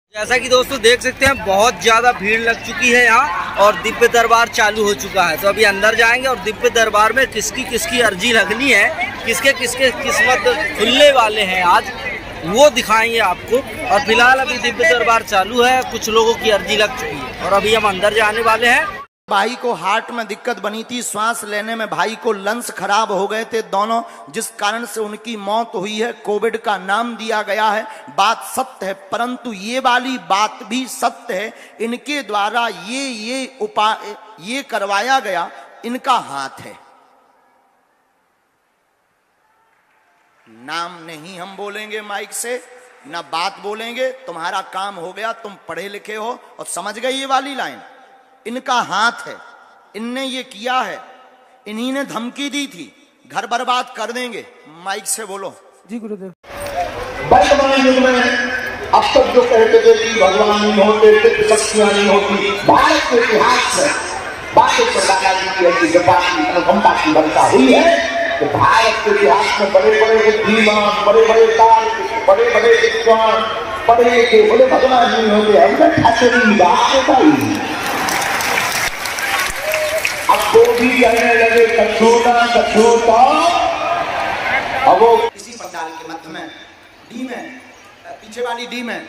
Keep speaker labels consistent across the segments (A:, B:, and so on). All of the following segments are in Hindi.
A: जैसा कि दोस्तों देख सकते हैं बहुत ज्यादा भीड़ लग चुकी है यहाँ और दिव्य दरबार चालू हो चुका है। तो अभी अंदर जाएंगे और दिव्य दरबार में किसकी किसकी अर्जी लगनी है, किसके किसके किस्मत खुलने वाले हैं आज, वो दिखाएंगे आपको। और फिलहाल अभी दिव्य दरबार चालू है, कुछ लोगों की अर्जी लग चुकी है और अभी हम अंदर जाने वाले हैं।
B: भाई को हार्ट में दिक्कत बनी थी, श्वास लेने में भाई को लंग्स खराब हो गए थे दोनों, जिस कारण से उनकी मौत हुई है। कोविड का नाम दिया गया है, बात सत्य है, परंतु ये वाली बात भी सत्य है। इनके द्वारा ये उपाय ये करवाया गया, इनका हाथ है। नाम नहीं हम बोलेंगे माइक से, ना बात बोलेंगे, तुम्हारा काम हो गया, तुम पढ़े लिखे हो और समझ गए ये वाली लाइन। इनका हाथ है, इनने ये किया है, इन्हीं ने धमकी दी थी घर बर्बाद कर देंगे। माइक से बोलो।
C: जी गुरुदेव।
D: वर्तमान युग में अब तक जो कहते थे कि भगवान नहीं होते, शक्तियां नहीं होती, भारत के इतिहास में बातें दादाजी की ऐसी अनुकंपा की बनता हुई है कि भारत के इतिहास में बड़े बड़े बुद्धिमान, बड़े बड़े तार्किक, बड़े बड़े विद्वान, पढ़े लिखे बोले भगवान नहीं होते। हमने ठचरी बात बताई। अब वो भी कहने लगे कछोटा कछोटा। अब वो
B: इसी पंडाल के मध्य में डी में, पीछे वाली डी में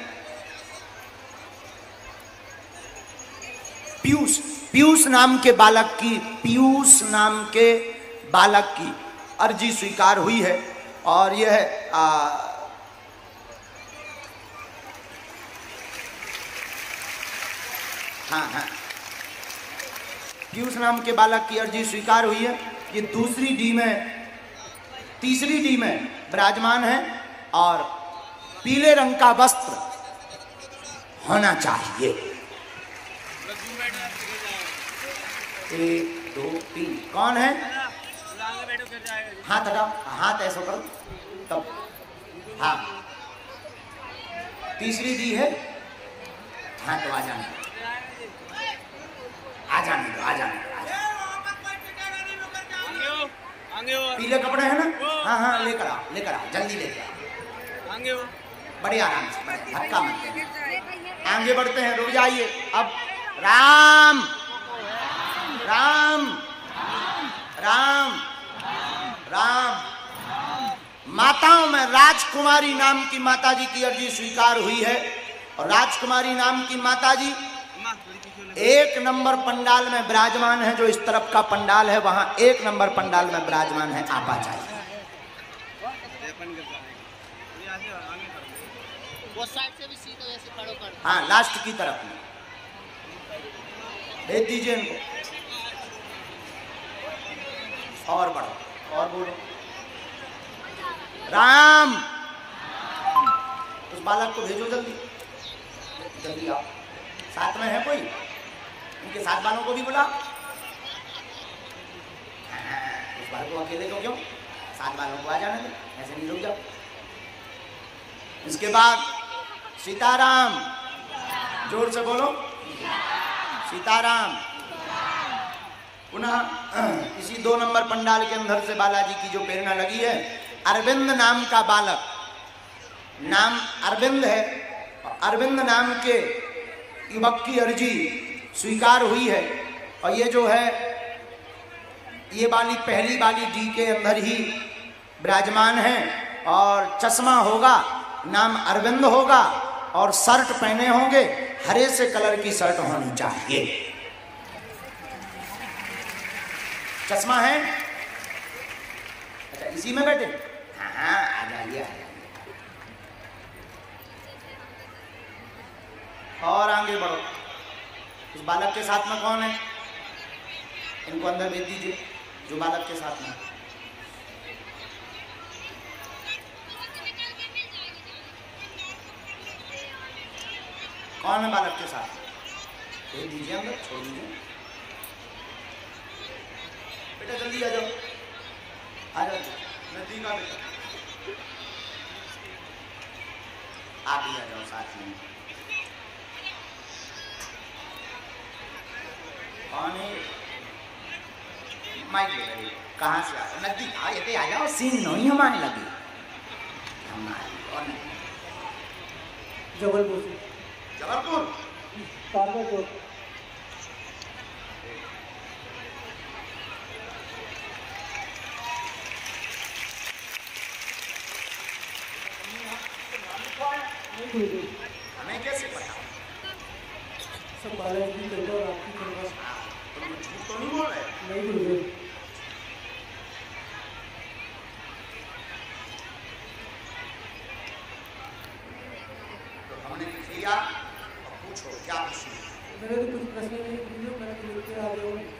B: पीयूष नाम के बालक की, पीयूष नाम के बालक की अर्जी स्वीकार हुई है। और यह हाँ पीयूष नाम के बालक की अर्जी स्वीकार हुई है। ये दूसरी डी में, तीसरी डी में विराजमान है और पीले रंग का वस्त्र होना चाहिए। 1 2 3 कौन है? हाथ हटाओ, हाथ ऐसा करो तब। हाँ तीसरी डी है। हाँ तो आ जाने दो, आ जाने दो, आ जाने दो। पीले कपड़े हैं ना? हाँ हाँ लेकर आओ जल्दी लेकर आओ। बड़े आराम से, बड़े धक्का मत देना। आगे बढ़ते हैं, रुक जाइए। अब राम राम राम राम। माताओं में राजकुमारी नाम की माताजी की अर्जी स्वीकार हुई है। और राजकुमारी नाम की माताजी 1 नंबर पंडाल में विराजमान है। जो इस तरफ का पंडाल है वहां 1 नंबर पंडाल में विराजमान है। आप आ जाइए। हाँ लास्ट की तरफ में भेज दीजिए इनको। और बढ़ो और बोलो राम। उस बालक को भेजो जल्दी जल्दी आओ। साथ में है कोई? उनके साथ वालों को भी बुला। उस बालक को अकेले को क्यों? साथ वालों को आ जाने दे, ऐसे नहीं रुक जाओ। इसके बाद सीताराम, जोर से बोलो सीताराम। पुनः इसी 2 नंबर पंडाल के अंदर से बालाजी की जो प्रेरणा लगी है, अरविंद नाम का बालक, नाम अरविंद है। अरविंद नाम के युवक की अर्जी स्वीकार हुई है। और ये जो है ये वाली पहली वाली डी के अंदर ही विराजमान है। और चश्मा होगा, नाम अरविंद होगा और शर्ट पहने होंगे, हरे से कलर की शर्ट होनी चाहिए। चश्मा है? अच्छा इसी में बैठे? हाँ आ जाइए। और आगे बढ़ो। उस बालक के साथ में कौन है? इनको अंदर भेज दीजिए जो बालक के साथ में। कौन है बालक के साथ? भेज दीजिए अंदर, छोड़ दीजिए। बेटा जल्दी आ जाओ, आ जाओ नदी का बेटा, आप भी आ जाओ साथ में। कौन है? माइक कहाँ से आ रहा? नदी आ जाओ, सीन नहीं हमारे लगे। हमारी कौन है?
C: जबलपुर से।
B: जबलपुर। हमें कैसे पता?
C: सब बालाजी करता और आपकी करवा।
B: तुम झूठ तो नहीं बोल रहे?
C: नहीं गुरुदेव।
B: तो हमने लिख लिया, अब पूछो क्या प्रश्न?
C: मेरे तो कुछ प्रश्न नहीं गुरुदेव, मैंने तो लिख के आ गया हूँ।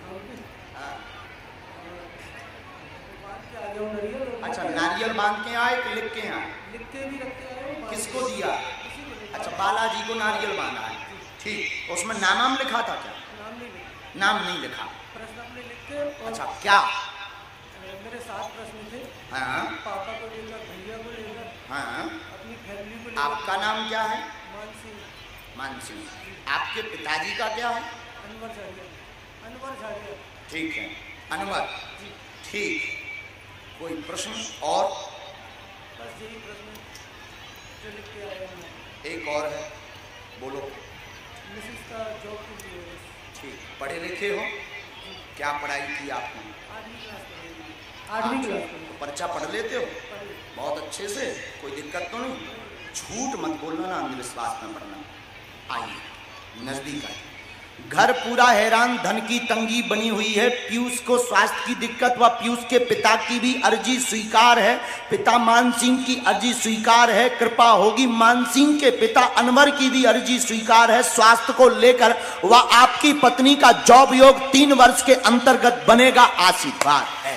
B: अच्छा, नारियल बांध के आए कि लिख के आए?
C: लिख के भी रखते आए।
B: किसको दिया? अच्छा, बालाजी को नारियल बांधा है, ठीक। उसमें नाम लिखा था क्या? नाम नहीं लिखा।
C: प्रश्न अपने लिख के।
B: अच्छा, क्या?
C: मेरे 7 प्रश्न थे।
B: हाँ।
C: पापा को लेकर, भैया को लेकर,
B: हाँ।
C: अपनी फैमिली को लेकर।
B: आपका नाम क्या है?
C: मान सिंह।
B: मान सिंह। आपके पिताजी का क्या है?
C: अनवर झाड़िया। अनवर झाड़िया।
B: ठीक है, अनवर। ठीक। कोई प्रश्न और?
C: बस यही प्रश्न जो लिख के आया हूँ।
B: एक और है, बोलो।
C: मिसेस का जॉब के लिए।
B: ठीक। पढ़े लिखे हो? क्या पढ़ाई की आपने?
C: 8वीं क्लास।
B: पर्चा पढ़ लेते हो? बहुत अच्छे से, कोई दिक्कत तो नहीं? झूठ मत बोलना ना, अंधविश्वास में पढ़ना। आइए नजदीक आइए। घर पूरा हैरान, धन की तंगी बनी हुई है। पीयूष को स्वास्थ्य की दिक्कत व पीयूष के पिता की भी अर्जी स्वीकार है। पिता मान सिंह की अर्जी स्वीकार है। कृपा होगी मान सिंह के पिता अनवर की भी अर्जी स्वीकार है स्वास्थ्य को लेकर। वह आपकी पत्नी का जॉब योग 3 वर्ष के अंतर्गत बनेगा, आशीर्वाद है।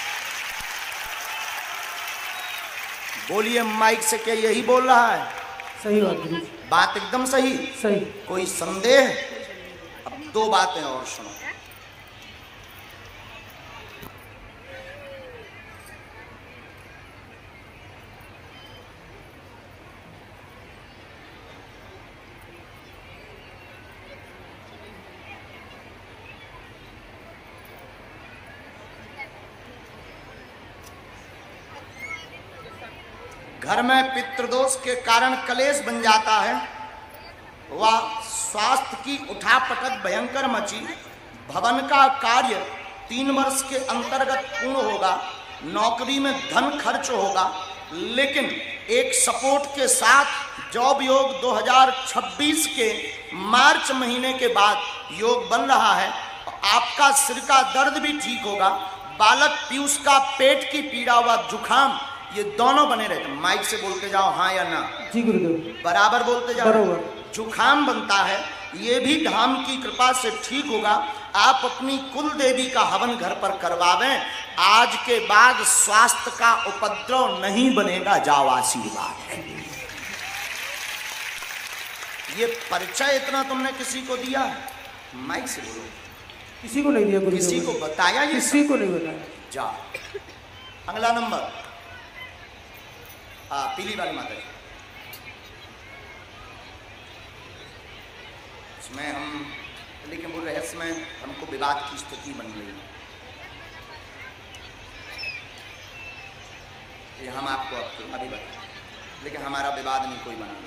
B: बोलिए माइक से, क्या यही बोल रहा है?
C: सही बात।
B: बात एकदम सही।
C: सही।
B: कोई संदेह? 2 बातें और सुनो। घर में पितृदोष के कारण कलेश बन जाता है। वह स्वास्थ्य की उठापटक भयंकर मची। भवन का कार्य 3 वर्ष के अंतर्गत पूर्ण होगा। नौकरी में धन खर्च होगा, लेकिन एक सपोर्ट के साथ जॉब योग 2026 के मार्च महीने के बाद योग बन रहा है। आपका सिर का दर्द भी ठीक होगा। बालक पीयूष का पेट की पीड़ा व जुखाम, ये दोनों बने रहते। माइक से बोलते जाओ हाँ या ना।
C: जी गुरुदेव।
B: बराबर बोलते जाओ।
C: बराबर।
B: जुखाम बनता है, ये भी धाम की कृपा से ठीक होगा। आप अपनी कुल देवी का हवन घर पर करवावें। आज के बाद स्वास्थ्य का उपद्रव नहीं बनेगा, जाओ, आशीर्वाद है। ये परिचय इतना तुमने किसी को दिया? माइक से बोलो।
C: किसी को नहीं दिया गुरुदेव।
B: किसी को बताया? ये
C: किसी को नहीं बताया।
B: जाओ। अगला नंबर, पीली वाली माता जी। इसमें हम, लेकिन वो रहस्य में हमको विवाद की स्थिति बन रही है। ये हम आपको अभी बताएं, लेकिन हमारा विवाद नहीं कोई बना।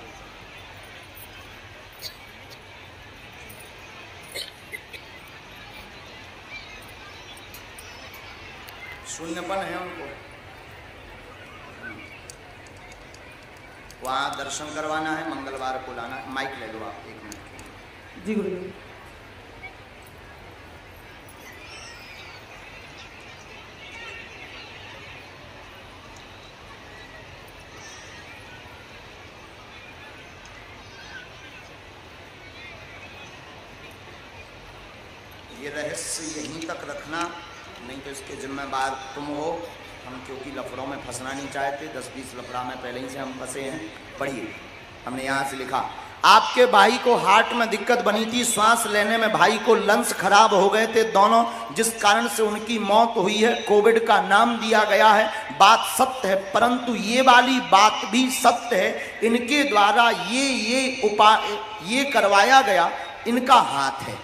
B: शून्यपन है उनको, वहाँ दर्शन करवाना है, मंगलवार को लाना है। माइक ले लो आप, 1 मिनट।
C: जी गुरुदेव।
B: ये रहस्य यहीं तक रखना, नहीं तो इसके जिम्मेदार तुम हो। हम क्योंकि लफड़ों में फंसना नहीं चाहते, 10-20 लफड़ा में पहले ही से हम फंसे हैं। पढ़िए, हमने यहाँ से लिखा, आपके भाई को हार्ट में दिक्कत बनी थी, सांस लेने में भाई को लंग्स खराब हो गए थे दोनों, जिस कारण से उनकी मौत हुई है। कोविड का नाम दिया गया है। बात सत्य है, परंतु ये वाली बात भी सत्य है। इनके द्वारा ये उपाय ये करवाया गया, इनका हाथ है।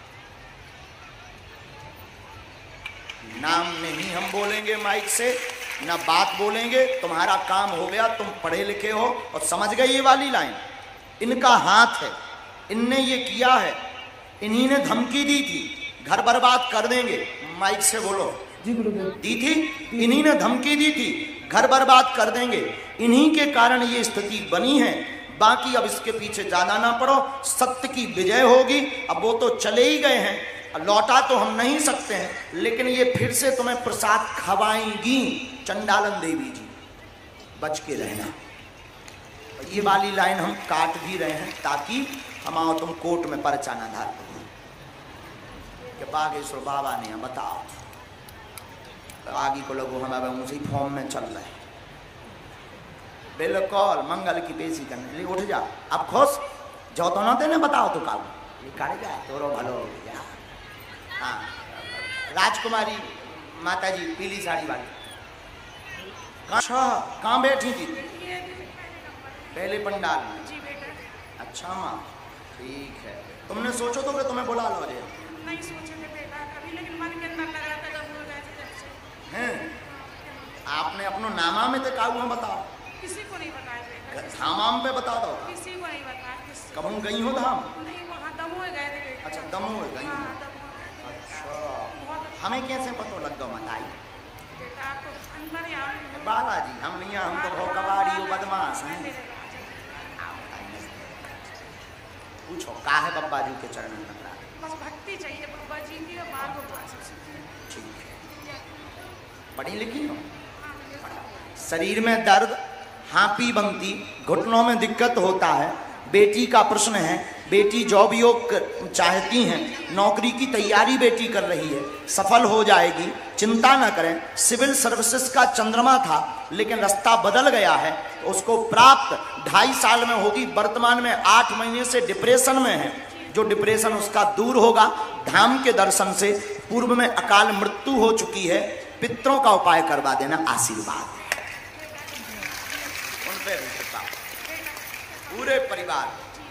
B: नाम नहीं हम बोलेंगे माइक से, ना बात बोलेंगे। तुम्हारा काम हो गया, तुम पढ़े लिखे हो और समझ गए ये वाली लाइन। इनका हाथ है, इनने ये किया है, इन्हीं ने धमकी दी थी घर बर्बाद कर देंगे। माइक से बोलो। दी थी, इन्हीं ने धमकी दी थी घर बर्बाद कर देंगे, इन्हीं के कारण ये स्थिति बनी है। बाकी अब इसके पीछे ज्यादा ना पड़ो, सत्य की विजय होगी। अब वो तो चले ही गए हैं, लौटा तो हम नहीं सकते हैं, लेकिन ये फिर से तुम्हें प्रसाद खवाएंगी चंडालन देवी जी, बच के रहना। ये वाली लाइन हम काट भी रहे हैं ताकि हम आओ तुम कोर्ट में पर्चा ना धार कि बागेश्वर बाबा ने बताओ, तो आगे को लोगों हम अब उसी फॉर्म में चल रहे हैं। बिल्कुल मंगल की पेशी करने लिए उठ जा। अब खुश जो तो ना तेने बताओ तो काऊ निकाल जा तोरो भलो हो गया। हाँ, राजकुमारी माता जी पीली साड़ी वाली कहाँ बैठी थी? पहले पंडाल में। अच्छा माँ, ठीक है। तुमने सोचो तो कि तुम्हें बुला लो रे?
E: नहीं सोचे थे बेटा कभी, लेकिन मन के अंदर लग रहा था जब हो गए थे जब से।
B: हैं? आपने अपनो नामा में तो काऊ बताओ?
E: किसी को नहीं बताया बेटा।
B: धाम पे बता दो।
E: किसी को नहीं बताया।
B: कब गई हो धाम?
E: नहीं, वहाँ दमोह गए थे बेटा।
B: अच्छा दमोह गई।
E: हाँ, दमोह।
B: अच्छा, हमें कैसे पता लग गया बताई?
E: बेटा आप तो अंदर ही आओ।
B: बालाजी हम नहीं, हम तो बहुत कबाड़ी हो बदमाश हैं। पूछो का है बब्बा जी के चरण में पकड़ा?
E: बस भक्ति चाहिए बब्बा जी की, और बाल को
B: ठीक है। पढ़ी लिखी हो? शरीर में दर्द, हाँपी बनती, घुटनों में दिक्कत होता है, बेटी का प्रश्न है, बेटी जॉब योग चाहती हैं, नौकरी की तैयारी बेटी कर रही है, सफल हो जाएगी, चिंता न करें। सिविल सर्विसेज का चंद्रमा था लेकिन रास्ता बदल गया है, उसको प्राप्त 2.5 साल में होगी। वर्तमान में 8 महीने से डिप्रेशन में है, जो डिप्रेशन उसका दूर होगा धाम के दर्शन से। पूर्व में अकाल मृत्यु हो चुकी है, पितरों का उपाय करवा देना, आशीर्वाद उन पे भी कृपा पूरे परिवार।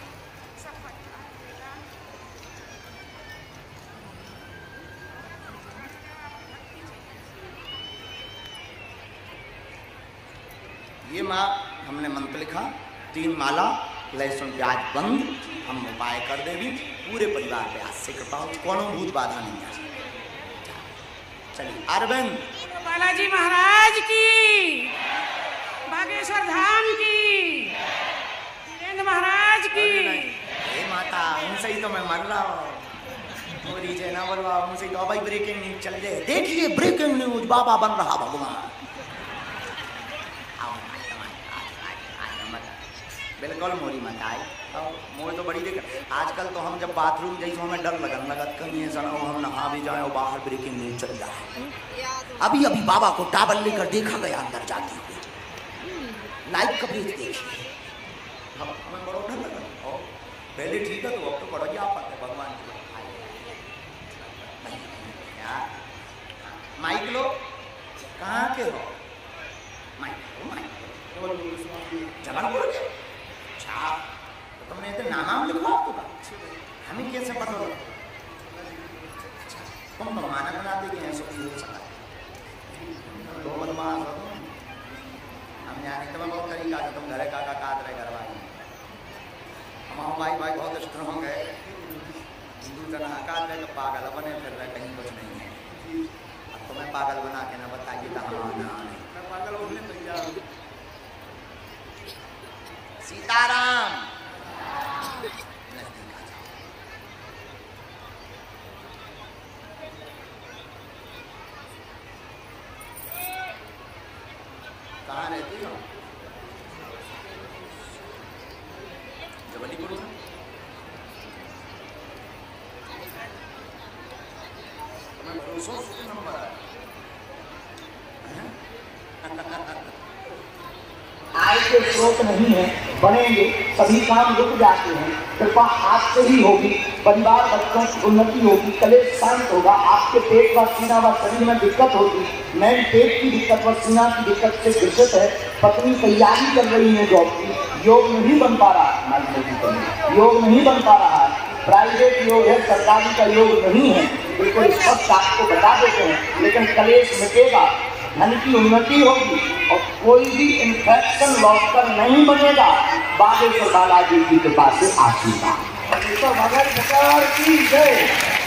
B: ये माँ हमने मंत्र लिखा, 3 माला, लहसुन प्याज बंद, हम उपाय कर देवी, पूरे परिवार पे आज से कृपा हो, कोनो भूत बाधा नहीं आ। चलिए अरविंद
E: बालाजी महाराज की, बागेश्वर धाम की, वीरेंद्र महाराज की।
B: हे माता, उनसे ही तो मैं मर रहा हूँ, ना बोलवा उनसे तो भाई ब्रेकिंग न्यूज चल जाए। देखिए ब्रेकिंग न्यूज, बाबा बन रहा भगवान। बिल्कुल मोरी मत आई, मोर तो बड़ी दिक्कत। आजकल तो हम जब बाथरूम जैसे हमें डर लगन लगत कहीं ऐसा ना हो हम नहा भी जाए और बाहर ब्रेकिंग न्यूज चल जाए। अभी अभी बाबा को टावल लेकर देखा गया अंदर जाते हुए, लाइव कवरेज देखिए। हमें बड़ा डर लगा, पहले ठीक है तो अब तो बड़ा आप पाते भगवान की माइक लो। कहाँ के हो? माइक जबान बोल के अच्छा, तो तुमने तो नाम लिखवा आपका, हमें कैसे पता हो? तुम तो माना बना देंगे ऐसा हो सकता है। दो बदमाश हो हम जाने तुम्हें बहुत तरीका है, तुम घरे का काट रहे घर वाले हम भाई बहुत स्ट्रॉन्ग है। हिंदू जना काट रहे पागल बने फिर रहे, कहीं कुछ नहीं है। अब तुम्हें पागल बना के ना बताइए तो हम पागल होने तैयार। सीताराम कहाँ रहती हो? जबलीपुर में। तुम्हें भरोसा नंबर है?
D: आय के स्रोत नहीं है, बनेंगे, सभी काम रुक जाते हैं। कृपा आपसे ही होगी, परिवार बच्चों की उन्नति होगी, कलेश शांत होगा। आपके पेट व सीना व शरीर में दिक्कत होगी, मेन पेट की दिक्कत व सीना की दिक्कत से ग्रसित है। पत्नी तैयारी कर रही है जॉब की, योग नहीं बन पा रहा, योग नहीं बन पा रहा है, प्राइवेट योग है, सरकारी का योग नहीं है। बिल्कुल स्पष्ट आपको बता देते हैं, लेकिन कलेश मिटेगा, धन की उन्नति होगी और कोई भी इन्फेक्शन लौटकर नहीं बनेगा। बागेश्वर बालाजी की कृपा से आशीर्वाद। तो भगत सरकार की जय।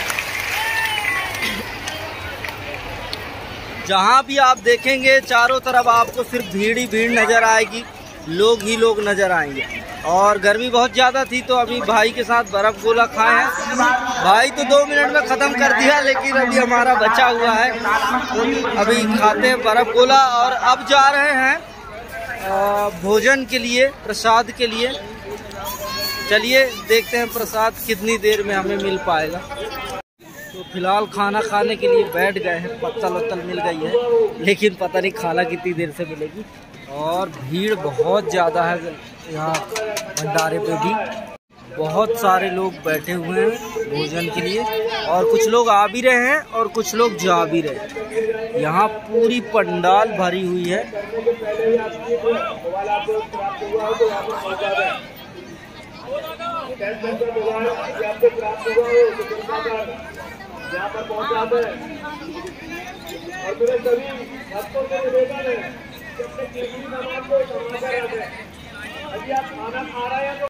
A: जहाँ भी आप देखेंगे चारों तरफ आपको सिर्फ भीड़ ही भीड़ नजर आएगी, लोग ही लोग नजर आएंगे। और गर्मी बहुत ज़्यादा थी तो अभी भाई के साथ बर्फ़ गोला खाए हैं। भाई तो 2 मिनट में ख़त्म कर दिया, लेकिन अभी हमारा बचा हुआ है, अभी खाते हैं बर्फ़ गोला। और अब जा रहे हैं भोजन के लिए, प्रसाद के लिए। चलिए देखते हैं प्रसाद कितनी देर में हमें मिल पाएगा। तो फिलहाल खाना खाने के लिए बैठ गए हैं, पत्तल वत्तल मिल गई है, लेकिन पता नहीं खाना कितनी देर से मिलेगी। और भीड़ बहुत ज़्यादा है यहाँ भंडारे पे भी, बहुत सारे लोग बैठे हुए हैं भोजन के लिए। और कुछ लोग आ भी रहे हैं और कुछ लोग जा भी रहे हैं। यहाँ पूरी पंडाल भरी हुई है।
D: यहाँ पर पहुँचा दें और मेरे सभी भक्तों को निवेदन है कि अपने केसरी नमाज को समाचार दें। यदि आप खाना खा रहे हैं तो